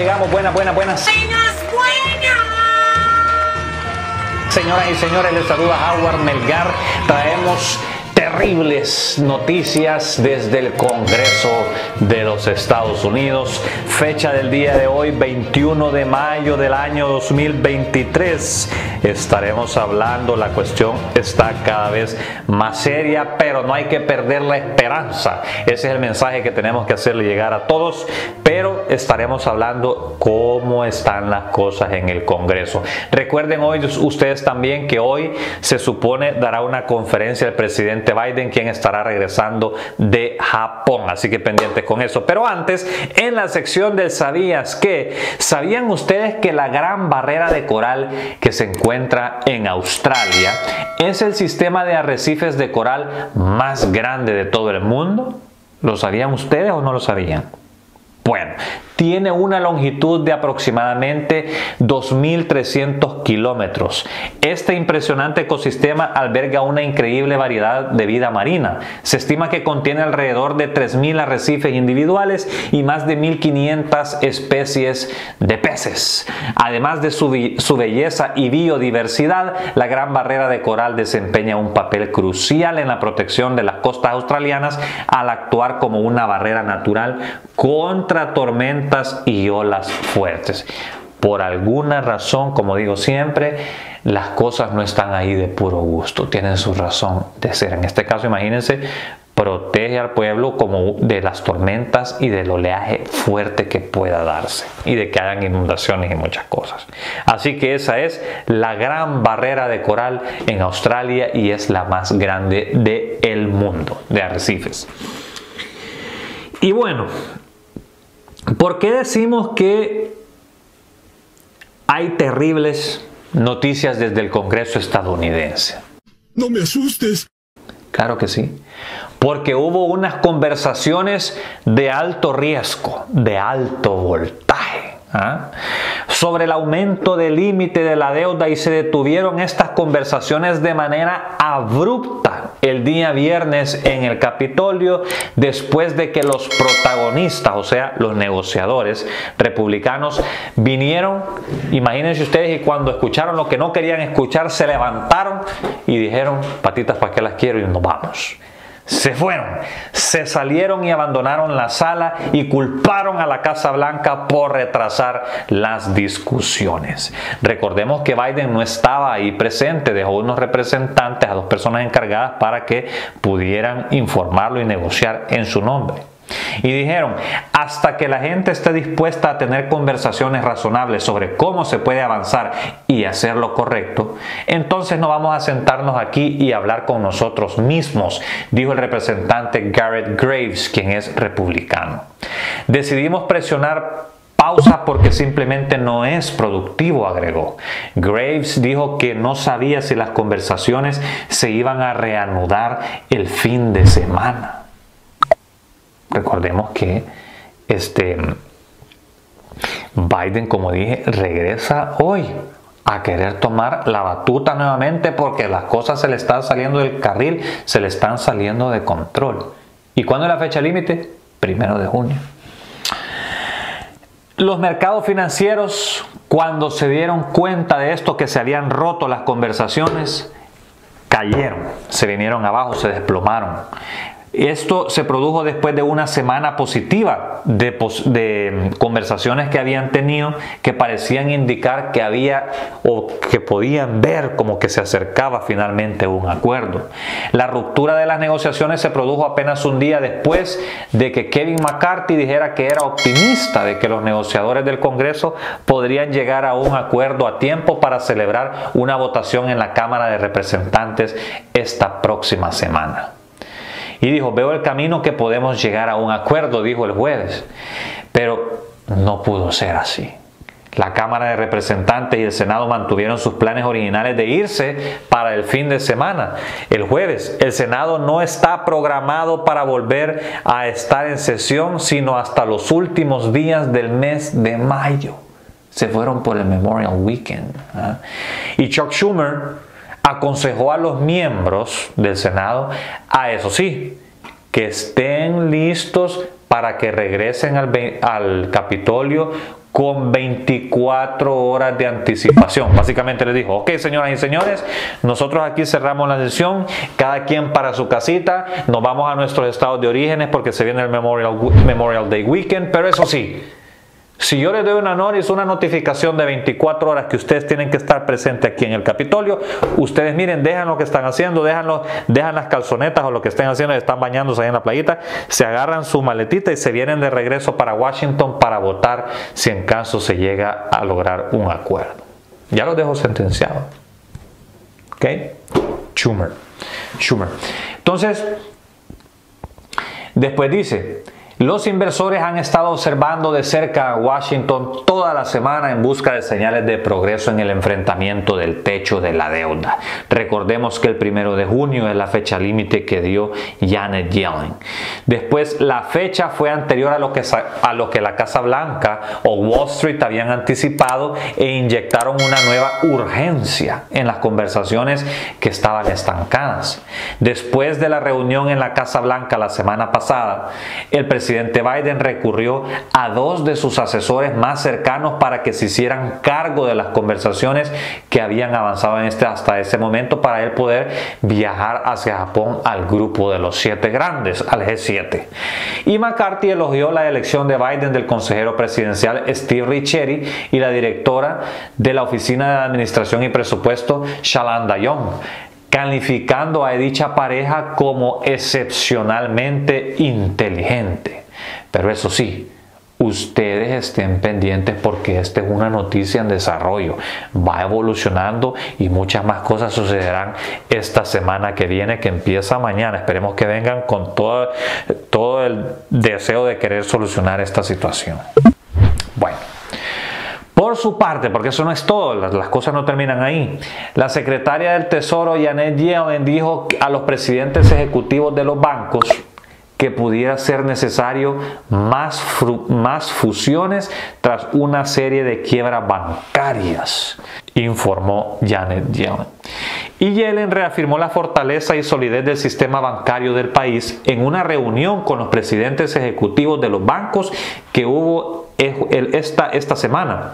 llegamos. Buenas. Señoras y señores, les saluda Howard Melgar. Traemos terribles noticias desde el Congreso de los Estados Unidos. Fecha del día de hoy, 21 de mayo del año 2023. Estaremos hablando, la cuestión está cada vez más seria, pero no hay que perder la esperanza. Ese es el mensaje que tenemos que hacerle llegar a todos, pero estaremos hablando cómo están las cosas en el Congreso. Recuerden hoy ustedes también que hoy se supone dará una conferencia el presidente Biden, quien estará regresando de Japón, así que pendientes con eso. Pero antes, en la sección del ¿sabías qué? ¿Sabían ustedes que la Gran Barrera de Coral que se encuentra en Australia es el sistema de arrecifes de coral más grande de todo el mundo? ¿Lo sabían ustedes o no lo sabían? Bueno, tiene una longitud de aproximadamente 2.300 kilómetros. Este impresionante ecosistema alberga una increíble variedad de vida marina. Se estima que contiene alrededor de 3.000 arrecifes individuales y más de 1.500 especies de peces. Además de su belleza y biodiversidad, la Gran Barrera de Coral desempeña un papel crucial en la protección de las costas australianas al actuar como una barrera natural contra tormentas y olas fuertes. Por alguna razón, como digo siempre, las cosas no están ahí de puro gusto, tienen su razón de ser. En este caso, imagínense, protege al pueblo como de las tormentas y del oleaje fuerte que pueda darse y de que hayan inundaciones y muchas cosas. Así que esa es la Gran Barrera de Coral en Australia y es la más grande del mundo de arrecifes. Y bueno, ¿por qué decimos que hay terribles noticias desde el Congreso estadounidense? No me asustes. Claro que sí. Porque hubo unas conversaciones de alto riesgo, de alto voltaje, sobre el aumento del límite de la deuda, y se detuvieron estas conversaciones de manera abrupta el día viernes en el Capitolio, después de que los protagonistas, o sea, los negociadores republicanos, vinieron, imagínense ustedes, y cuando escucharon lo que no querían escuchar, se levantaron y dijeron: patitas, ¿para qué las quiero? Y nos vamos. Se fueron, se salieron y abandonaron la sala y culparon a la Casa Blanca por retrasar las discusiones. Recordemos que Biden no estaba ahí presente, dejó unos representantes, a 2 personas encargadas para que pudieran informarlo y negociar en su nombre. Y dijeron: hasta que la gente esté dispuesta a tener conversaciones razonables sobre cómo se puede avanzar y hacer lo correcto, entonces no vamos a sentarnos aquí y hablar con nosotros mismos, dijo el representante Garrett Graves, quien es republicano. Decidimos presionar pausa porque simplemente no es productivo, agregó. Graves dijo que no sabía si las conversaciones se iban a reanudar el fin de semana. Recordemos que Biden, como dije, regresa hoy a querer tomar la batuta nuevamente porque las cosas se le están saliendo del carril, se le están saliendo de control. ¿Y cuándo es la fecha límite? 1 de junio. Los mercados financieros, cuando se dieron cuenta de esto, que se habían roto las conversaciones, cayeron, se vinieron abajo, se desplomaron. Esto se produjo después de una semana positiva de conversaciones que habían tenido, que parecían indicar que había, o que podían ver como que se acercaba finalmente un acuerdo. La ruptura de las negociaciones se produjo apenas un día después de que Kevin McCarthy dijera que era optimista de que los negociadores del Congreso podrían llegar a un acuerdo a tiempo para celebrar una votación en la Cámara de Representantes esta próxima semana. Y dijo: veo el camino que podemos llegar a un acuerdo, dijo el jueves. Pero no pudo ser así. La Cámara de Representantes y el Senado mantuvieron sus planes originales de irse para el fin de semana. El jueves, el Senado no está programado para volver a estar en sesión sino hasta los últimos días del mes de mayo. Se fueron por el Memorial Weekend. Y Chuck Schumer aconsejó a los miembros del Senado, eso sí, que estén listos para que regresen al Capitolio con 24 horas de anticipación. Básicamente les dijo: ok, señoras y señores, nosotros aquí cerramos la sesión, cada quien para su casita, nos vamos a nuestros estados de orígenes porque se viene el Memorial Day Weekend, pero eso sí, si yo les doy una notificación de 24 horas que ustedes tienen que estar presentes aquí en el Capitolio, ustedes miren, dejan lo que están haciendo, dejan las calzonetas o lo que estén haciendo, están bañándose ahí en la playita, se agarran su maletita y se vienen de regreso para Washington para votar si en caso se llega a lograr un acuerdo. Ya los dejo sentenciados. ¿Ok? Schumer. Entonces, después dice: los inversores han estado observando de cerca a Washington toda la semana en busca de señales de progreso en el enfrentamiento del techo de la deuda. Recordemos que el 1 de junio es la fecha límite que dio Janet Yellen. Después, la fecha fue anterior a lo que la Casa Blanca o Wall Street habían anticipado e inyectaron una nueva urgencia en las conversaciones que estaban estancadas. Después de la reunión en la Casa Blanca la semana pasada, el presidente Biden recurrió a dos de sus asesores más cercanos para que se hicieran cargo de las conversaciones que habían avanzado hasta ese momento para él poder viajar hacia Japón al grupo de los 7 grandes, al G7. Y McCarthy elogió la elección de Biden del consejero presidencial Steve Ricchetti y la directora de la Oficina de Administración y Presupuesto, Shalanda Young, calificando a dicha pareja como excepcionalmente inteligente. Pero eso sí, ustedes estén pendientes porque esta es una noticia en desarrollo, va evolucionando y muchas más cosas sucederán esta semana que viene, que empieza mañana. Esperemos que vengan con todo el deseo de querer solucionar esta situación. Bueno, por su parte, porque eso no es todo, las cosas no terminan ahí, la secretaria del Tesoro Janet Yellen dijo a los presidentes ejecutivos de los bancos que pudiera ser necesario más fusiones tras una serie de quiebras bancarias, informó Janet Yellen. Y Yellen reafirmó la fortaleza y solidez del sistema bancario del país en una reunión con los presidentes ejecutivos de los bancos que hubo esta semana.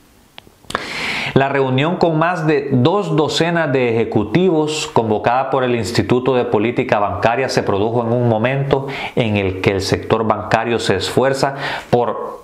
La reunión con más de 24 de ejecutivos convocada por el Instituto de Política Bancaria se produjo en un momento en el que el sector bancario se esfuerza por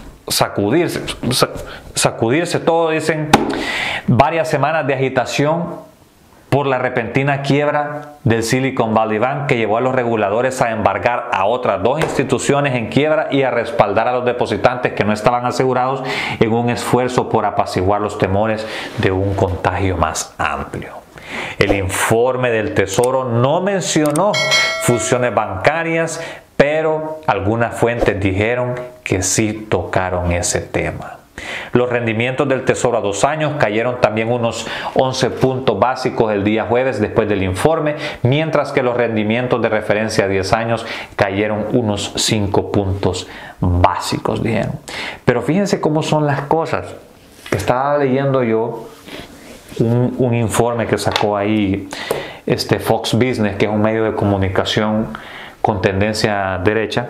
sacudirse todo, dicen, varias semanas de agitación por la repentina quiebra del Silicon Valley Bank, que llevó a los reguladores a embargar a otras 2 instituciones en quiebra y a respaldar a los depositantes que no estaban asegurados en un esfuerzo por apaciguar los temores de un contagio más amplio. El informe del Tesoro no mencionó fusiones bancarias, pero algunas fuentes dijeron que sí tocaron ese tema. Los rendimientos del Tesoro a 2 años cayeron también unos 11 puntos básicos el día jueves después del informe, mientras que los rendimientos de referencia a 10 años cayeron unos 5 puntos básicos, dijeron. Pero fíjense cómo son las cosas. Estaba leyendo yo un informe que sacó ahí Fox Business, que es un medio de comunicación con tendencia derecha,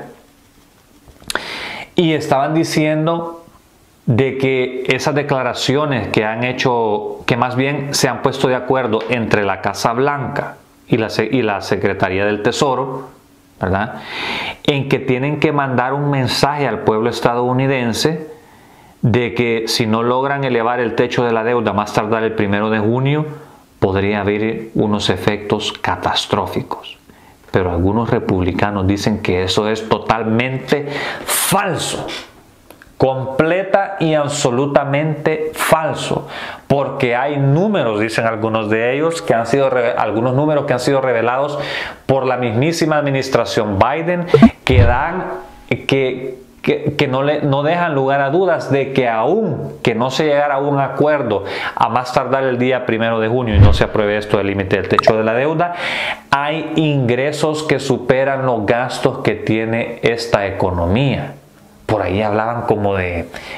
y estaban diciendo de que esas declaraciones que han hecho, que más bien se han puesto de acuerdo entre la Casa Blanca y la Secretaría del Tesoro, ¿verdad?, en que tienen que mandar un mensaje al pueblo estadounidense de que si no logran elevar el techo de la deuda más tardar el 1 de junio, podría haber unos efectos catastróficos. Pero algunos republicanos dicen que eso es totalmente falso. Completa y absolutamente falso, porque hay números, dicen algunos de ellos, algunos números que han sido revelados por la mismísima administración Biden que no dejan lugar a dudas de que aún que no se llegara a un acuerdo a más tardar el día 1 de junio y no se apruebe esto del límite del techo de la deuda, hay ingresos que superan los gastos que tiene esta economía. Por ahí hablaban como de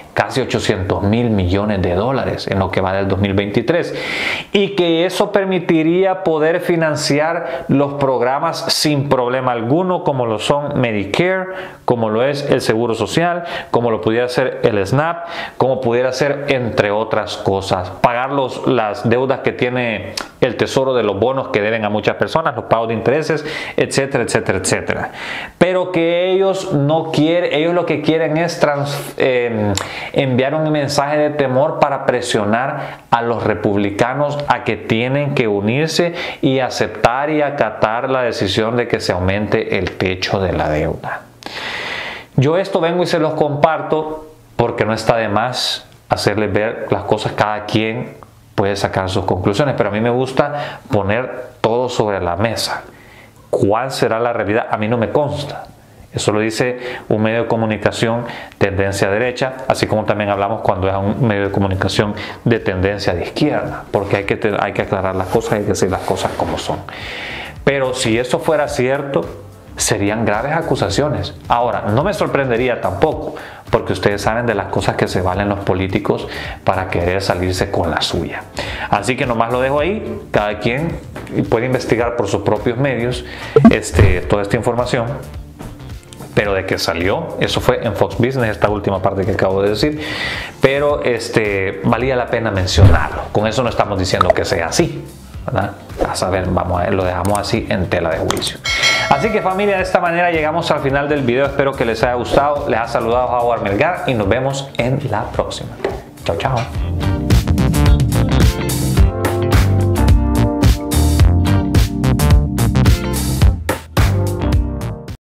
casi 800.000 millones de dólares en lo que va del 2023, y que eso permitiría poder financiar los programas sin problema alguno, como lo son Medicare, como lo es el Seguro Social, como lo pudiera ser el SNAP, como pudiera ser entre otras cosas, pagar las deudas que tiene el Tesoro de los bonos que deben a muchas personas, los pagos de intereses, etcétera, etcétera, etcétera. Pero que ellos no quieren, ellos lo que quieren es enviar un mensaje de temor para presionar a los republicanos a que tienen que unirse y aceptar y acatar la decisión de que se aumente el techo de la deuda. Yo esto vengo y se los comparto porque no está de más hacerles ver las cosas. Cada quien puede sacar sus conclusiones, pero a mí me gusta poner todo sobre la mesa. ¿Cuál será la realidad? A mí no me consta. Eso lo dice un medio de comunicación tendencia derecha, así como también hablamos cuando es un medio de comunicación de tendencia de izquierda, porque hay que aclarar las cosas, hay que decir las cosas como son. Pero si eso fuera cierto, serían graves acusaciones. Ahora, no me sorprendería tampoco, porque ustedes saben de las cosas que se valen los políticos para querer salirse con la suya. Así que nomás lo dejo ahí, cada quien puede investigar por sus propios medios toda esta información. Pero de que salió, eso fue en Fox Business, esta última parte que acabo de decir, pero valía la pena mencionarlo. Con eso no estamos diciendo que sea así, ¿verdad? A saber, lo dejamos así en tela de juicio. Así que familia, de esta manera llegamos al final del video. Espero que les haya gustado. Les ha saludado Howard Melgar y nos vemos en la próxima. Chao, chao.